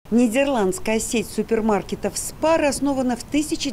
Нидерландская сеть супермаркетов Spar основана в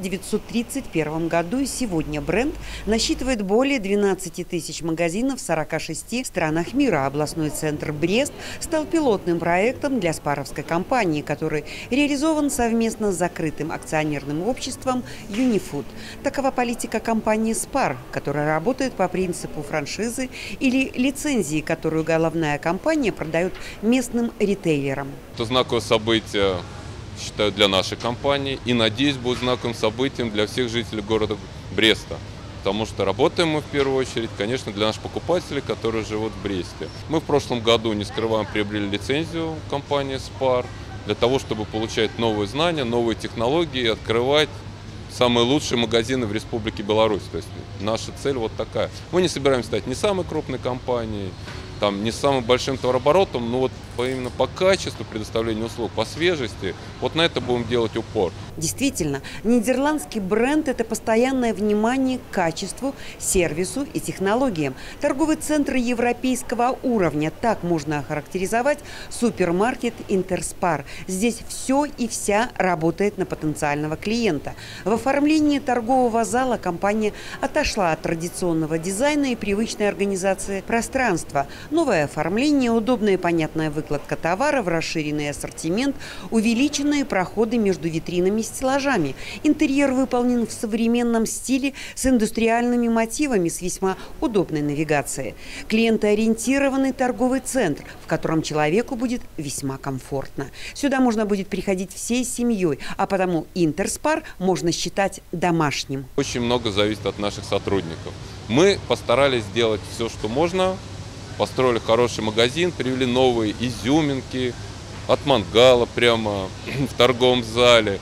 1931 году, и сегодня бренд насчитывает более 12 тысяч магазинов в 46 странах мира. Областной центр Брест стал пилотным проектом для спаровской компании, который реализован совместно с закрытым акционерным обществом Юнифуд. Такова политика компании Spar, которая работает по принципу франшизы или лицензии, которую головная компания продает местным ритейлерам. Это знаковое событие, считаю, для нашей компании и, надеюсь, будет знаковым событием для всех жителей города Бреста. Потому что работаем мы в первую очередь, конечно, для наших покупателей, которые живут в Бресте. Мы в прошлом году, не скрываем, приобрели лицензию компании Spar для того, чтобы получать новые знания, новые технологии и открывать самые лучшие магазины в Республике Беларусь. То есть наша цель вот такая. Мы не собираемся стать не самой крупной компанией, не с самым большим товарооборотом, но вот именно по качеству предоставления услуг, по свежести, вот на это будем делать упор. Действительно, нидерландский бренд – это постоянное внимание к качеству, сервису и технологиям. Торговый центр европейского уровня – так можно охарактеризовать супермаркет Интерспар. Здесь все и вся работает на потенциального клиента. В оформлении торгового зала компания отошла от традиционного дизайна и привычной организации пространства. Новое оформление, удобная и понятная выкладка товаров, расширенный ассортимент, увеличенные проходы между витринами и стеллажами. Интерьер выполнен в современном стиле с индустриальными мотивами, с весьма удобной навигацией. Клиентоориентированный торговый центр, в котором человеку будет весьма комфортно. Сюда можно будет приходить всей семьей, а потому Интерспар можно считать домашним. Очень много зависит от наших сотрудников. Мы постарались сделать все, что можно. Построили хороший магазин, привели новые изюминки от мангала прямо в торговом зале.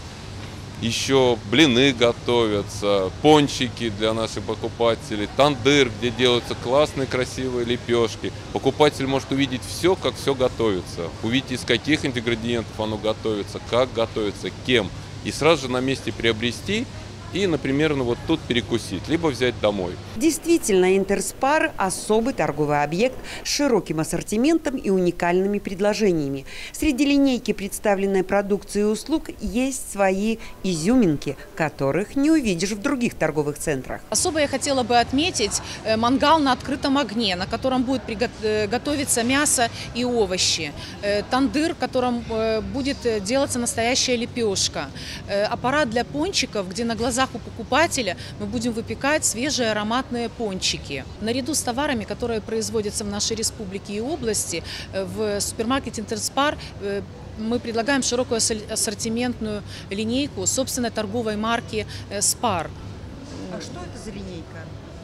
Еще блины готовятся, пончики для наших покупателей, тандыр, где делаются классные красивые лепешки. Покупатель может увидеть все, как все готовится. Увидеть, из каких ингредиентов оно готовится, как готовится, кем. И сразу же на месте приобрести и, например, вот тут перекусить, либо взять домой. Действительно, Интерспар – особый торговый объект с широким ассортиментом и уникальными предложениями. Среди линейки представленной продукции и услуг есть свои изюминки, которых не увидишь в других торговых центрах. Особо я хотела бы отметить мангал на открытом огне, на котором будет готовиться мясо и овощи. Тандыр, в котором будет делаться настоящая лепешка. Аппарат для пончиков, где на глазах у покупателя мы будем выпекать свежие ароматные пончики. Наряду с товарами, которые производятся в нашей республике и области, в супермаркете Интерспар мы предлагаем широкую ассортиментную линейку собственной торговой марки Spar. А что это за линейка?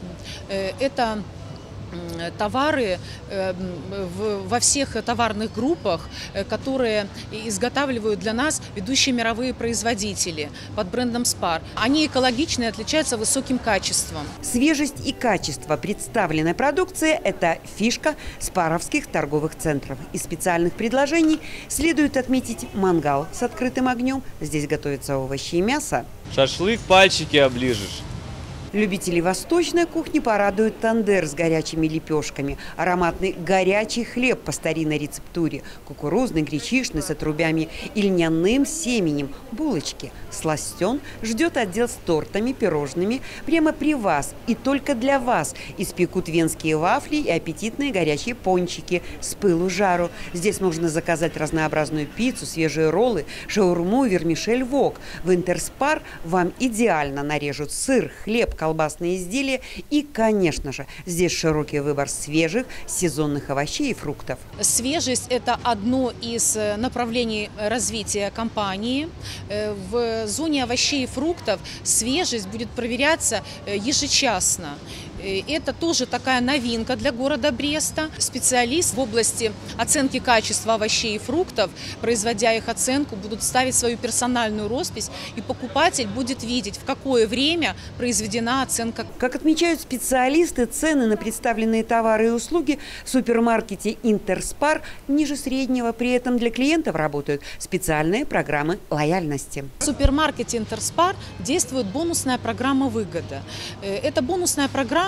Это товары во всех товарных группах, которые изготавливают для нас ведущие мировые производители под брендом Spar. Они экологичны и отличаются высоким качеством. Свежесть и качество представленной продукции – это фишка спаровских торговых центров. Из специальных предложений следует отметить мангал с открытым огнем. Здесь готовятся овощи и мясо. Шашлык пальчики оближешь. Любителей восточной кухни порадует тандыр с горячими лепешками, ароматный горячий хлеб по старинной рецептуре, кукурузный, гречишный с отрубями и льняным семенем, булочки. Сластен ждет отдел с тортами, пирожными прямо при вас и только для вас. Испекут венские вафли и аппетитные горячие пончики с пылу жару. Здесь можно заказать разнообразную пиццу, свежие роллы, шаурму и вермишель вок. В Интерспар вам идеально нарежут сыр, хлеб, колбасные изделия и, конечно же, здесь широкий выбор свежих сезонных овощей и фруктов. Свежесть – это одно из направлений развития компании. В зоне овощей и фруктов свежесть будет проверяться ежечасно. Это тоже такая новинка для города Бреста. Специалист в области оценки качества овощей и фруктов, производя их оценку, будут ставить свою персональную роспись, и покупатель будет видеть, в какое время произведена оценка. Как отмечают специалисты, цены на представленные товары и услуги в супермаркете Интерспар ниже среднего. При этом для клиентов работают специальные программы лояльности. В супермаркете Интерспар действует бонусная программа «Выгода». Эта бонусная программа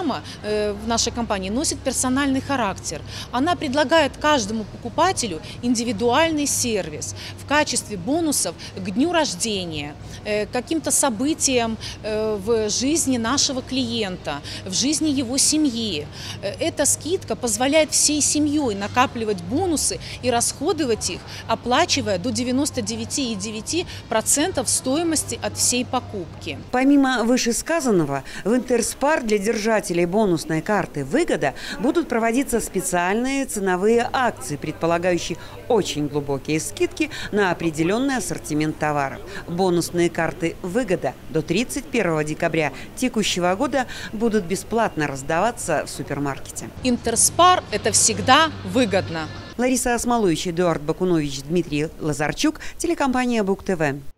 программа в нашей компании носит персональный характер. Она предлагает каждому покупателю индивидуальный сервис в качестве бонусов к дню рождения, каким-то событиям в жизни нашего клиента, в жизни его семьи. Эта скидка позволяет всей семьей накапливать бонусы и расходовать их, оплачивая до 99,9% стоимости от всей покупки. Помимо вышесказанного, в Интерспар для держателей бонусной карты «Выгода» будут проводиться специальные ценовые акции, предполагающие очень глубокие скидки на определенный ассортимент товаров. Бонусные карты «Выгода» до 31 декабря текущего года будут бесплатно раздаваться в супермаркете. Интерспар – это всегда выгодно. Лариса Осмолович, Эдуард Бакунович, Дмитрий Лазарчук, телекомпания Бук ТВ.